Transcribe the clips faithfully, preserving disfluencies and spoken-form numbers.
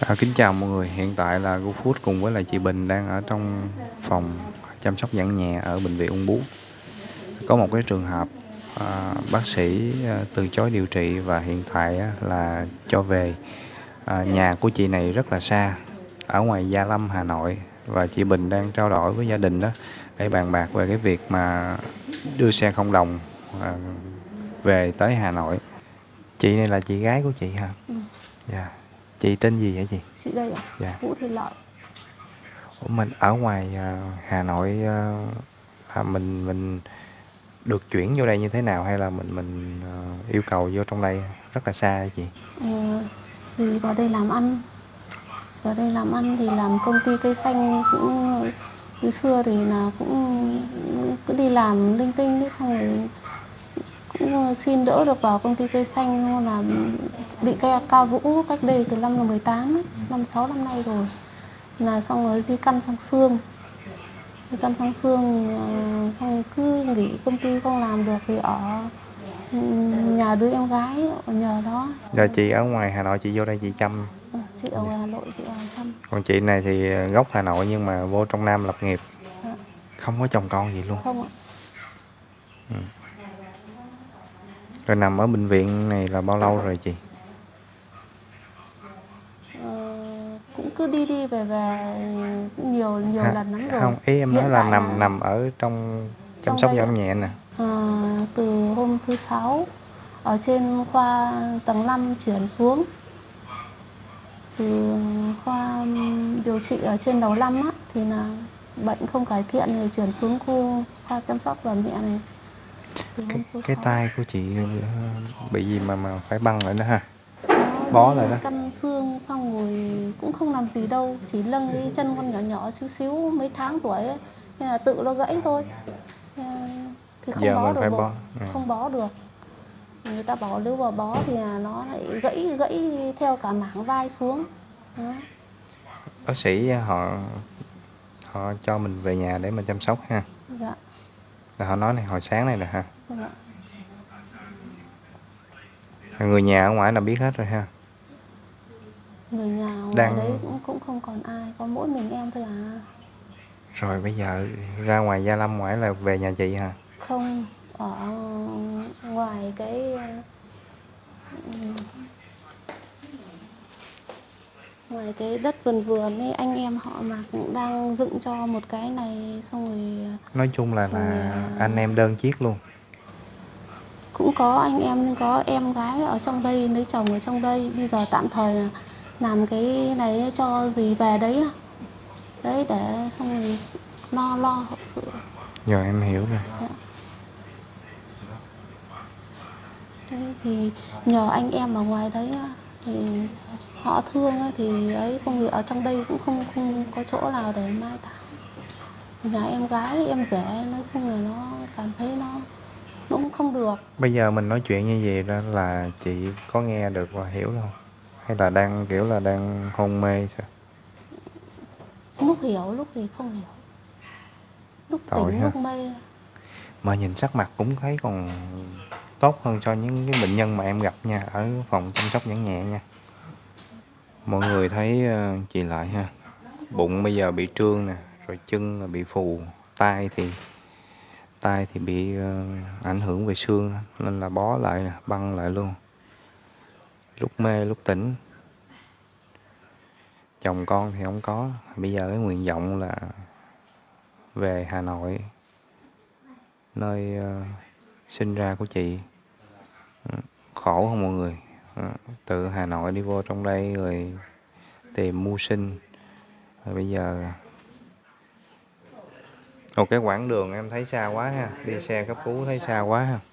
À, kính chào mọi người, hiện tại là GoFood cùng với lại chị Bình đang ở trong phòng chăm sóc giãn nhẹ ở bệnh viện Ung Bướu. Có một cái trường hợp à, bác sĩ à, từ chối điều trị và hiện tại á, là cho về. À, nhà của chị này rất là xa, ở ngoài Gia Lâm, Hà Nội, và chị Bình đang trao đổi với gia đình đó để bàn bạc về cái việc mà đưa xe không đồng à, về tới Hà Nội. Chị này là chị gái của chị hả? Ừ. Dạ. Chị tên gì hả chị? Chị đây ạ? Dạ. Vũ Thị Lợi. Ủa, mình ở ngoài à, Hà Nội à, à, mình mình được chuyển vô đây như thế nào, hay là mình mình à, yêu cầu vô trong đây rất là xa hả chị? Ờ, thì vào đây làm ăn. Vào đây làm ăn thì làm công ty cây xanh cũng từ xưa thì là cũng cứ đi làm linh tinh đấy, xong rồi cũng xin đỡ được vào công ty cây xanh, là bị cây cao vũ cách đây từ năm mười tám ấy, năm sáu năm nay rồi, là xong rồi di căn sang xương. Di căn sang xương xong cứ nghỉ công ty không làm được thì ở nhà đứa em gái ở nhờ đó. Rồi chị ở ngoài Hà Nội chị vô đây chị chăm. Ừ, chị ở ngoài Hà Nội chị ở chăm. Còn chị này thì gốc Hà Nội nhưng mà vô trong Nam lập nghiệp. Dạ. Không có chồng con gì luôn. Không ạ. Ừ. Rồi nằm ở bệnh viện này là bao lâu rồi chị? Ờ, cũng cứ đi đi về về nhiều nhiều Ha, lần lắm rồi. không, ý em Hiện nói là tại nằm là nằm ở trong chăm trong sóc đây ạ. giảm nhẹ nè. Ờ, từ hôm thứ sáu ở trên khoa tầng năm chuyển xuống, từ khoa điều trị ở trên đầu năm á, thì là bệnh không cải thiện thì chuyển xuống khu khoa chăm sóc giảm nhẹ này từ Cái, hôm thứ cái sáu. tay của chị ờ, bị gì mà mà phải băng lại đó ha? Nó Bó di lại đó. căn xương xong rồi cũng không làm gì đâu, chỉ lâng cái chân con nhỏ nhỏ xíu xíu mấy tháng tuổi ấy, nên là tự nó gãy thôi. Thì không Giờ bó mình được phải bộ, bó. Ừ. không bó được. Người ta bảo nếu mà bó thì là nó lại gãy gãy theo cả mảng vai xuống. Đó. Bác sĩ họ họ cho mình về nhà để mình chăm sóc ha. Dạ. Là họ nói này hồi sáng này nè ha. Dạ. Người nhà ở ngoài là biết hết rồi ha. Người nhà ngoài Đang... đấy cũng cũng không còn ai, có mỗi mình em thôi à. Rồi bây giờ ra ngoài Gia Lâm ngoài là về nhà chị hả? Không, ở ngoài cái ngoài cái đất vườn vườn ấy, anh em họ mà cũng đang dựng cho một cái này, xong rồi Nói chung là xong là rồi, anh em đơn chiếc luôn. cũng có anh em nhưng có em gái ở trong đây, lấy chồng ở trong đây, bây giờ tạm thời là làm cái này cho dì về đấy đấy để xong rồi lo lo hậu sự. Rồi em hiểu rồi. Dạ. Đấy, thì nhờ anh em ở ngoài đấy thì họ thương thì ấy, công việc ở trong đây cũng không không có chỗ nào để mai táng. Nhà em gái em rể nói chung là nó cảm thấy nó nó cũng không được. Bây giờ mình nói chuyện như vậy đó là chị có nghe được và hiểu không? Hay là đang kiểu là đang hôn mê sao? Lúc hiểu lúc thì không hiểu, lúc Tội tỉnh ha. lúc mê. Mà nhìn sắc mặt cũng thấy còn tốt hơn so với những cái bệnh nhân mà em gặp nha, ở phòng chăm sóc giãn nhẹ nha. Mọi người thấy uh, chị Lợi ha, bụng bây giờ bị trương nè, rồi chân là bị phù, tay thì tay thì bị uh, ảnh hưởng về xương nên là bó lại nè, băng lại luôn. Lúc mê lúc tỉnh. Chồng con thì không có. Bây giờ cái nguyện vọng là về Hà Nội, nơi uh, sinh ra của chị. Khổ không mọi người? Từ Hà Nội đi vô trong đây rồi tìm mưu sinh. Rồi bây giờ một cái quãng đường em thấy xa quá ha, đi xe cấp cứu thấy xa quá ha.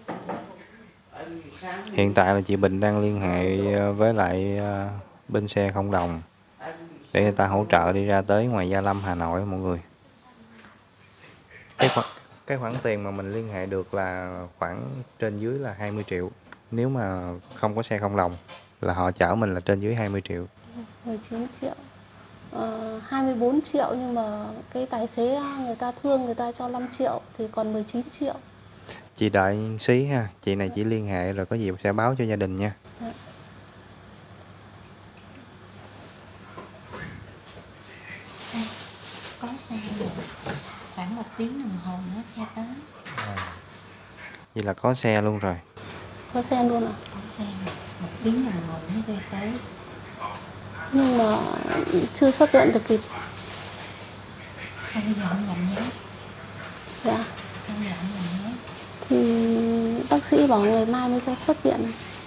Hiện tại là chị Bình đang liên hệ với lại bên xe không đồng để người ta hỗ trợ đi ra tới ngoài Gia Lâm, Hà Nội mọi người. Cái khoản, cái khoản tiền mà mình liên hệ được là khoảng trên dưới là hai mươi triệu. Nếu mà không có xe không đồng là họ chở mình là trên dưới hai mươi triệu. mười chín triệu. Ờ, hai mươi bốn triệu nhưng mà cái tài xế người ta thương người ta cho năm triệu thì còn mười chín triệu. Chị đợi xí ha, chị này chỉ liên hệ rồi có gì sẽ báo cho gia đình nha. Dạ. xe rồi. Khoảng một tiếng đồng hồ nữa xe tới. À. Vậy là có xe luôn rồi. Có xe luôn à? Có xe rồi. Một tiếng đồng hồ nữa xe tới. Nhưng mà chưa xuất viện được kịp. Sao bây giờ không làm nhé? Dạ. Sao bây giờ không làm nhé? Thì bác sĩ bảo ngày mai mới cho xuất viện.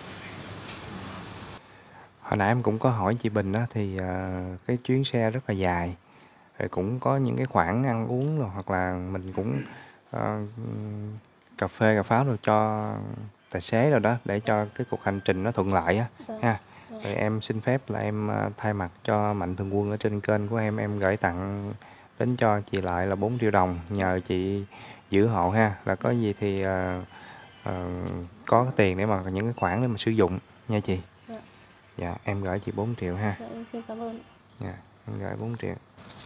Hồi nãy em cũng có hỏi chị Bình đó, thì uh, cái chuyến xe rất là dài, rồi cũng có những cái khoản ăn uống rồi, hoặc là mình cũng uh, cà phê cà pháo rồi cho tài xế rồi đó, để cho cái cuộc hành trình nó thuận lợi á. Vâng. Ha. Rồi em xin phép là em uh, thay mặt cho Mạnh Thường Quân ở trên kênh của em em gửi tặng đến cho chị Lại là bốn triệu đồng, nhờ chị giữ hộ ha, là có gì thì uh, uh, có cái tiền để mà những cái khoản để mà sử dụng nha chị. Dạ. Dạ, em gửi chị bốn triệu ha. Dạ, em xin cảm ơn. Dạ, em gửi bốn triệu.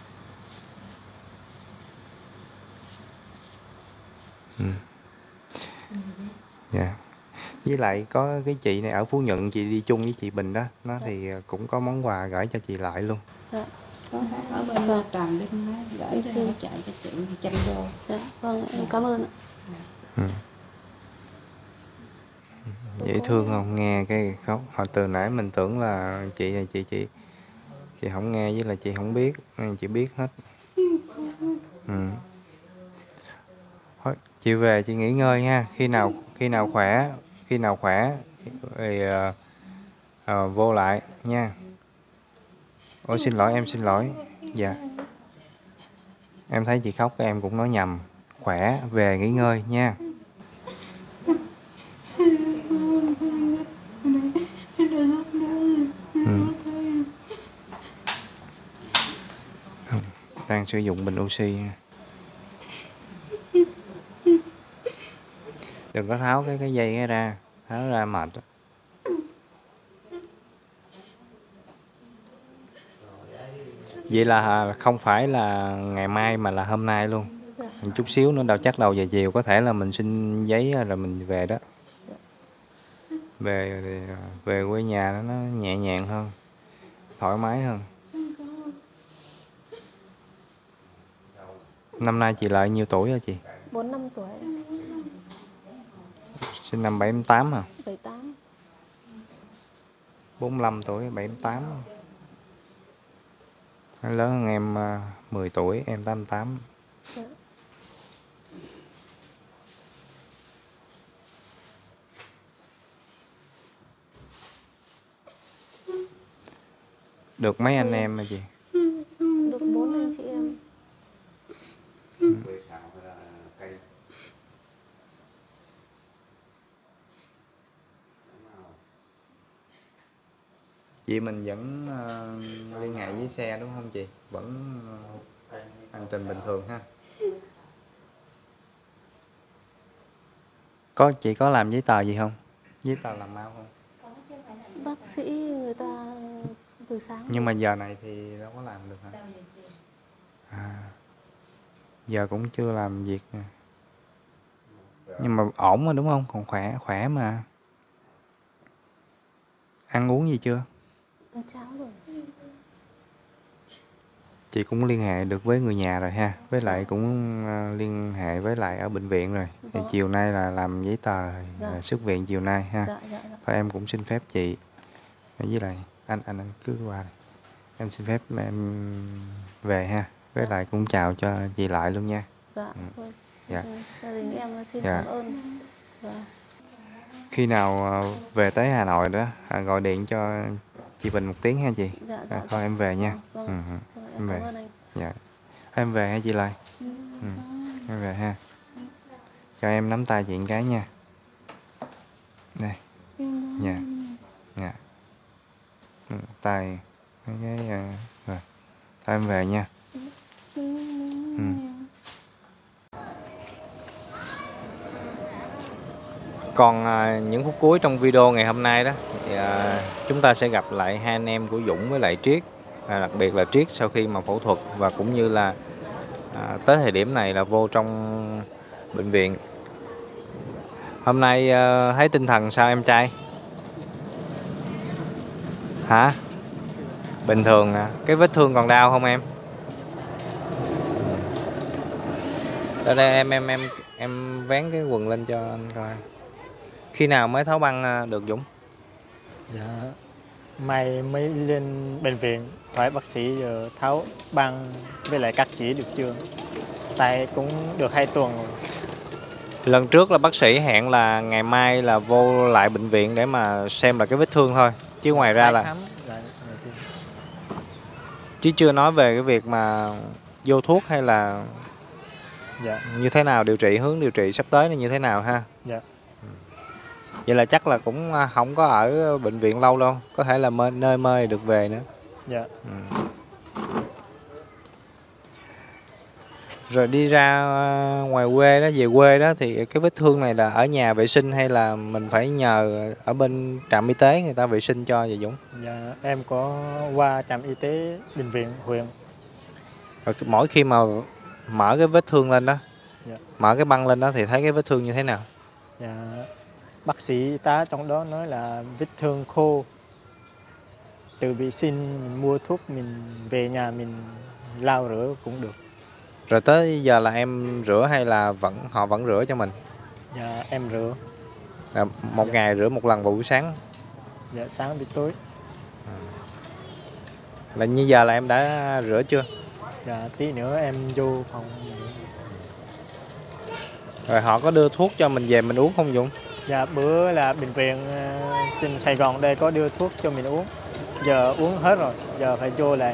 Ừ. Dạ. Với lại có cái chị này ở Phú Nhuận, chị đi chung với chị Bình đó, nó Dạ. thì cũng có món quà gửi cho chị Lại luôn. Dạ. Có ở bên Ba Trần bên đó gửi Em cho xin. hỗ trợ cho chị một trăm đô. Dạ, vâng, em cảm ơn ạ. Ừ. Dễ thương không? Nghe cái khóc. Hồi từ nãy mình tưởng là chị này chị chị chị không nghe, với là chị không biết, nên chị biết hết. Ừ. Thôi, chị về chị nghỉ ngơi ha. Khi nào khi nào khỏe, khi nào khỏe thì uh, uh, vô lại nha. Ôi xin lỗi, em xin lỗi. Dạ. Em thấy chị khóc em cũng nói nhầm. Khỏe về nghỉ ngơi nha. Ừ. Đang sử dụng bình oxy. Đừng có tháo cái cái dây cái ra, tháo ra mệt đó. Vậy là không phải là ngày mai mà là hôm nay luôn. Dạ. Một chút xíu nữa đâu, chắc đầu giờ chiều có thể là mình xin giấy rồi mình về đó. Về thì về quê nhà nó, nó nhẹ nhàng hơn, thoải mái hơn. Năm nay chị Lại nhiêu tuổi hả chị? bốn năm tuổi. Sinh năm bảy tám hả? bảy tám. bốn lăm tuổi, bảy tám. Nó lớn hơn em uh, mười tuổi, em tám tám. Dạ. Được mấy anh em hả chị? Được bốn anh chị em. Ừ. Chị mình vẫn uh, liên hệ với xe đúng không chị? Vẫn uh, hành trình bình thường ha. Có chị có làm giấy tờ gì không? Giấy tờ làm mau không? Bác sĩ người ta từ sáng. Nhưng mà giờ này thì đâu có làm được hả? À, giờ cũng chưa làm việc nè. Nhưng mà ổn mà đúng không? Còn khỏe khỏe mà. Ăn uống gì chưa? Ăn cháo rồi. Chị cũng liên hệ được với người nhà rồi ha. Với lại cũng uh, liên hệ với lại ở bệnh viện rồi. Thì chiều nay là làm giấy tờ rồi, Dạ. xuất viện chiều nay ha. Dạ, dạ, dạ. Thôi em cũng xin phép chị. Với lại anh anh anh cứ qua đây. Em xin phép em về ha. Với lại cũng chào cho chị Lại luôn nha. Dạ. Ừ. Thôi, Dạ. gia đình em xin Dạ. cảm ơn. Dạ. Khi nào về tới Hà Nội đó, à, gọi điện cho chị Bình một tiếng ha chị. Dạ, dạ, À, dạ. thôi em về nha. Vâng, Ừ, ừ. vâng, Em em về. cảm ơn anh. Dạ. Em về ha chị Lai. Ừ. Em về ha. Cho em nắm tay chị một cái nha. Đây. Dạ. Dạ. Ừ, tay cái cái uh, rồi. Thôi em về nha. Ừ. Còn à, những phút cuối trong video ngày hôm nay đó thì, à, chúng ta sẽ gặp lại hai anh em của Dũng với lại Triết, à, đặc biệt là Triết sau khi mà phẫu thuật, và cũng như là à, tới thời điểm này là vô trong bệnh viện. Hôm nay à, thấy tinh thần sao em trai? Hả? Bình thường à? Cái vết thương còn đau không em? Ở đây em em em em vén cái quần lên cho anh coi. Khi nào mới tháo băng được Dũng? Dạ mai mới lên bệnh viện hỏi bác sĩ giờ tháo băng với lại cắt chỉ được chưa, tại cũng được hai tuần rồi. Lần trước là bác sĩ hẹn là ngày mai là vô lại bệnh viện để mà xem là cái vết thương thôi, chứ ngoài ra là khám, dạ, chứ chưa nói về cái việc mà vô thuốc hay là dạ. như thế nào, điều trị, hướng điều trị sắp tới là như thế nào ha. Dạ. Vậy là chắc là cũng không có ở bệnh viện lâu đâu, có thể là mê, nơi mê được về nữa. Dạ. Ừ. Rồi đi ra ngoài quê đó, về quê đó thì cái vết thương này là ở nhà vệ sinh hay là mình phải nhờ ở bên trạm y tế người ta vệ sinh cho vậy Dũng? Dạ em có qua trạm y tế bệnh viện huyện. Rồi mỗi khi mà mở cái vết thương lên đó, Dạ. mở cái băng lên đó thì thấy cái vết thương như thế nào? Dạ, bác sĩ y tá trong đó nói là vết thương khô, từ vệ sinh mình mua thuốc mình về nhà mình lau rửa cũng được. Rồi tới giờ là em rửa hay là vẫn họ vẫn rửa cho mình? Dạ em rửa. À, một Dạ. ngày rửa một lần vào buổi sáng? Dạ sáng với tối. À. Là như giờ là em đã rửa chưa? Dạ tí nữa em vô phòng. Rồi họ có đưa thuốc cho mình về mình uống không Dũng? Dạ bữa là bệnh viện trên Sài Gòn đây có đưa thuốc cho mình uống. Giờ uống hết rồi, giờ phải vô lại.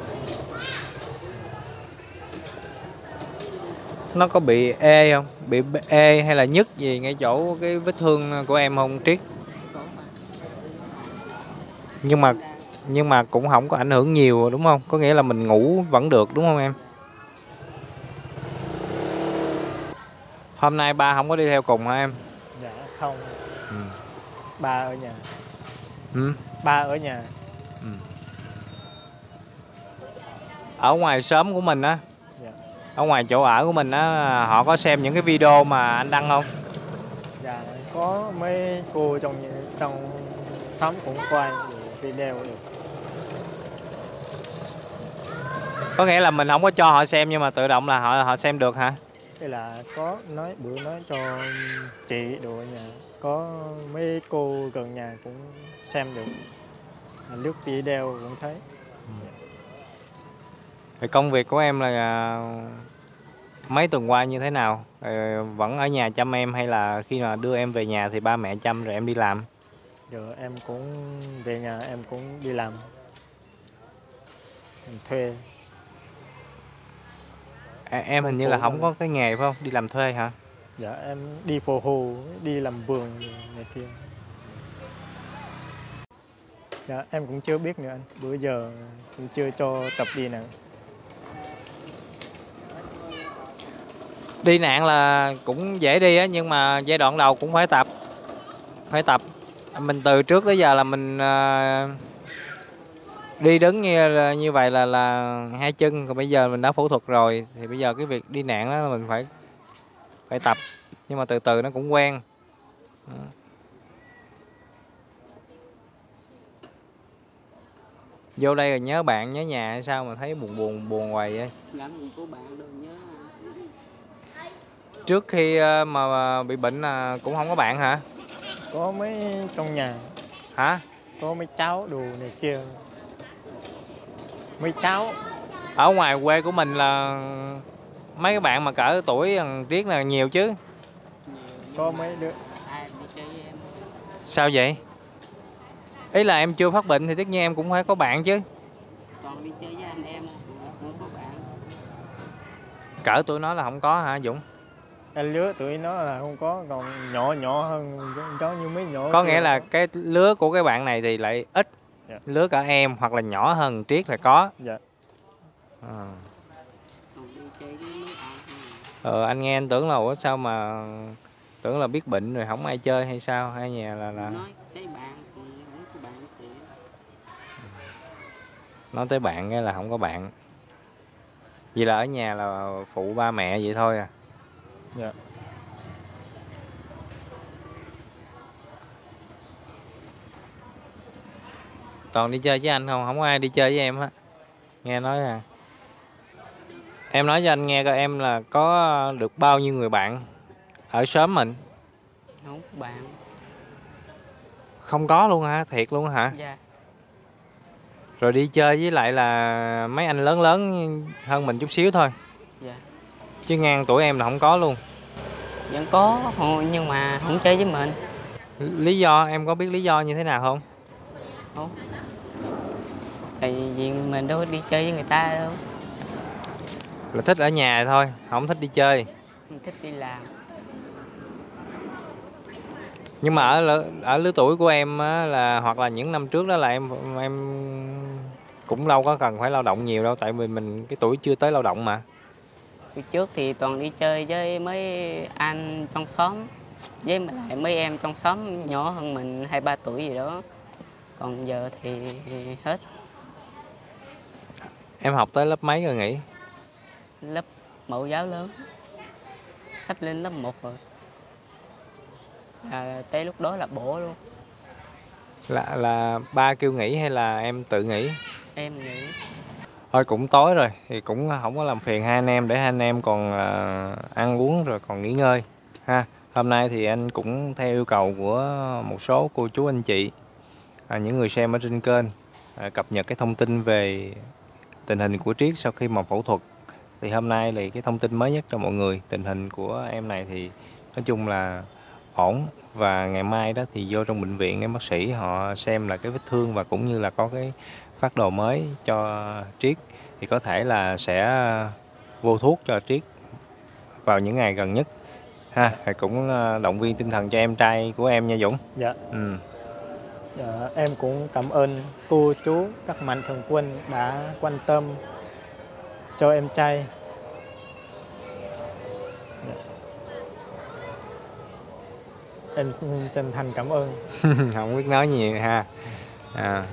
Nó có bị ê không? Bị ê hay là nhức gì ngay chỗ cái vết thương của em không Triết? Nhưng mà nhưng mà cũng không có ảnh hưởng nhiều đúng không? Có nghĩa là mình ngủ vẫn được đúng không em? Hôm nay ba không có đi theo cùng hả em? Dạ không. Ừ. Ba ở nhà. Ừ. Ba ở nhà. Ừ. Ở ngoài xóm của mình á, Dạ. ở ngoài chỗ ở của mình á, họ có xem những cái video mà anh đăng không? Dạ có mấy cô trong trong xóm cũng quay video được. Có nghĩa là mình không có cho họ xem nhưng mà tự động là họ họ xem được hả? Thế là có nói bữa nói cho chị đồ ở nhà, có mấy cô gần nhà cũng xem được, lướt video cũng thấy. Thì công việc của em là mấy tuần qua như thế nào? Vẫn ở nhà chăm em hay là khi mà đưa em về nhà thì ba mẹ chăm rồi em đi làm? Giờ em cũng về nhà, em cũng đi làm, em thuê. À, em hình như là không có cái nghề phải không? Đi làm thuê hả? Dạ em đi phò hồ, đi làm vườn này kia. Dạ em cũng chưa biết nữa anh, bữa giờ cũng chưa cho tập đi nào. Đi nạn là cũng dễ đi á, nhưng mà giai đoạn đầu cũng phải tập. Phải tập. Mình từ trước tới giờ là mình uh, đi đứng như như vậy là là hai chân, còn bây giờ mình đã phẫu thuật rồi thì bây giờ cái việc đi nạn đó mình phải phải tập, nhưng mà từ từ nó cũng quen. Vô đây rồi nhớ bạn nhớ nhà hay sao mà thấy buồn buồn buồn hoài vậy? Trước khi mà bị bệnh là cũng không có bạn hả? Có mấy trong nhà. Hả? Có mấy cháu đồ này kia. Mấy cháu. Ở ngoài quê của mình là mấy cái bạn mà cỡ tuổi thằng Triết là nhiều chứ? Có mấy đứa. Sao vậy? Ý là em chưa phát bệnh thì tất nhiên em cũng phải có bạn chứ. Còn đi chơi với anh em không có bạn. Cỡ tuổi nó là không có hả Dũng? Anh lứa tuổi nó là không có, còn nhỏ nhỏ hơn giống như mấy nhỏ. Có nghĩa là cái lứa của cái bạn này thì lại ít. Dạ. Lứa cả em hoặc là nhỏ hơn Triết là có. Dạ. À. Ờ, anh nghe anh tưởng là ủa sao mà tưởng là biết bệnh rồi không ai chơi hay sao, hay nhà là là nói tới bạn thì không có bạn thì nói tới bạn cái là không có bạn. Vậy là ở nhà là phụ ba mẹ vậy thôi à? Dạ. Toàn đi chơi với anh không? Không có ai đi chơi với em á. Nghe nói à. Em nói cho anh nghe coi em là có được bao nhiêu người bạn ở xóm mình? Không có bạn. Không có luôn hả? Thiệt luôn hả? Dạ. Rồi đi chơi với lại là mấy anh lớn lớn hơn mình chút xíu thôi. Dạ. Chứ ngang tuổi em là không có luôn. Vẫn có nhưng mà không chơi với mình. Lý do em có biết lý do như thế nào không? Không. Tại vì mình đâu có đi chơi với người ta đâu. Là thích ở nhà thôi, không thích đi chơi. Mình thích đi làm. Nhưng mà ở lứa, ở lứa tuổi của em á, là hoặc là những năm trước đó là em em cũng đâu có cần phải lao động nhiều đâu, tại vì mình cái tuổi chưa tới lao động mà. Từ trước thì toàn đi chơi với mấy anh trong xóm, với lại mấy em trong xóm nhỏ hơn mình hai ba tuổi gì đó. Còn giờ thì hết. Em học tới lớp mấy rồi nghỉ? Lớp mẫu giáo lớn, sắp lên lớp một rồi. À, tới lúc đó là bổ luôn. Là là ba kêu nghỉ hay là em tự nghỉ? Em nghĩ. Thôi cũng tối rồi thì cũng không có làm phiền hai anh em, để hai anh em còn uh, ăn uống rồi còn nghỉ ngơi ha. Hôm nay thì anh cũng theo yêu cầu của một số cô chú anh chị, à, những người xem ở trên kênh, à, cập nhật cái thông tin về tình hình của Triết sau khi mà phẫu thuật. Thì hôm nay là cái thông tin mới nhất cho mọi người. Tình hình của em này thì nói chung là ổn, và ngày mai đó thì vô trong bệnh viện để bác sĩ họ xem là cái vết thương và cũng như là có cái phác đồ mới cho Triết, thì có thể là sẽ vô thuốc cho Triết vào những ngày gần nhất ha. Thì cũng động viên tinh thần cho em trai của em nha Dũng. Dạ. Ừ. Dạ, em cũng cảm ơn cô chú các mạnh thường quân đã quan tâm cho em trai. Dạ. Em xin chân thành cảm ơn. Không biết nói nhiều ha. À.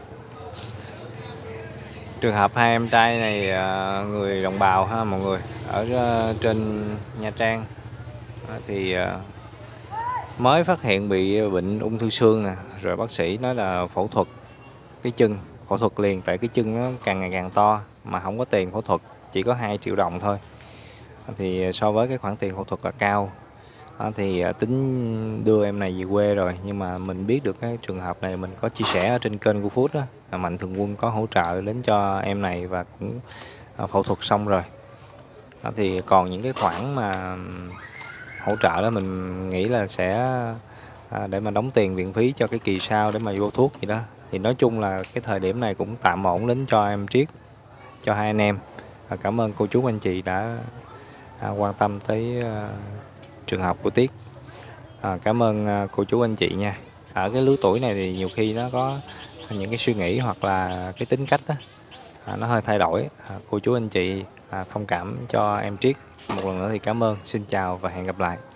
Trường hợp hai em trai này người đồng bào ha mọi người, ở trên Nha Trang thì mới phát hiện bị bệnh ung thư xương nè, rồi bác sĩ nói là phẫu thuật cái chân, phẫu thuật liền, tại cái chân nó càng ngày càng to mà không có tiền phẫu thuật, chỉ có hai triệu đồng thôi. Thì so với cái khoản tiền phẫu thuật là cao, thì tính đưa em này về quê rồi, nhưng mà mình biết được cái trường hợp này, mình có chia sẻ ở trên kênh của Food đó, là Mạnh Thường Quân có hỗ trợ đến cho em này và cũng phẫu thuật xong rồi. Thì còn những cái khoản mà hỗ trợ đó mình nghĩ là sẽ để mà đóng tiền viện phí cho cái kỳ sau để mà vô thuốc gì đó. Thì nói chung là cái thời điểm này cũng tạm ổn đến cho em Triết, cho hai anh em. Cảm ơn cô chú anh chị đã quan tâm tới trường hợp của Tiết. À, cảm ơn cô chú anh chị nha. Ở cái lứa tuổi này thì nhiều khi nó có những cái suy nghĩ hoặc là cái tính cách đó, à, nó hơi thay đổi. À, cô chú anh chị à, thông cảm cho em Triết. Một lần nữa thì cảm ơn. Xin chào và hẹn gặp lại.